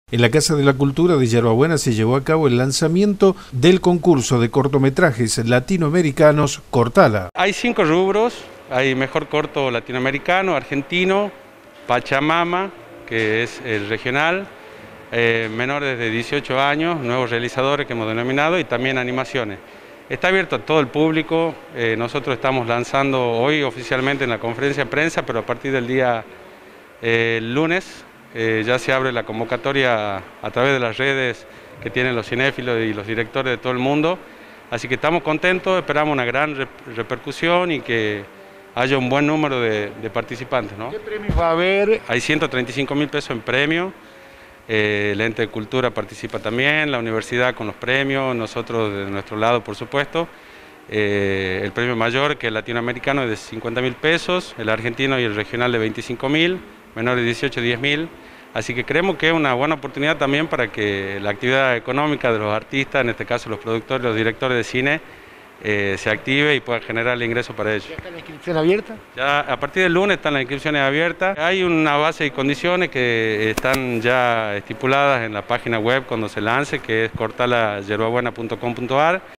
En la Casa de la Cultura de Yerbabuena se llevó a cabo el lanzamiento del concurso de cortometrajes latinoamericanos Cortala. Hay 5 rubros, hay mejor corto latinoamericano, argentino, Pachamama, que es el regional, menores de 18 años, nuevos realizadores que hemos denominado, y también animaciones. Está abierto a todo el público, nosotros estamos lanzando hoy oficialmente en la conferencia de prensa, pero a partir del día lunes ya se abre la convocatoria a través de las redes que tienen los cinéfilos y los directores de todo el mundo. Así que estamos contentos, esperamos una gran repercusión y que haya un buen número de participantes, ¿no? ¿Qué premios va a haber? Hay 135.000 pesos en premio, el ente de cultura participa también, la universidad con los premios, nosotros de nuestro lado por supuesto. El premio mayor, que es latinoamericano, es de 50.000 pesos, el argentino y el regional de 25.000, menores de 18, 10.000. Así que creemos que es una buena oportunidad también para que la actividad económica de los artistas, en este caso los productores, los directores de cine, se active y pueda generar el ingreso para ellos. ¿Ya está la inscripción abierta? Ya a partir del lunes están las inscripciones abiertas. Hay una base y condiciones que están ya estipuladas en la página web cuando se lance, que es cortalayerbabuena.com.ar.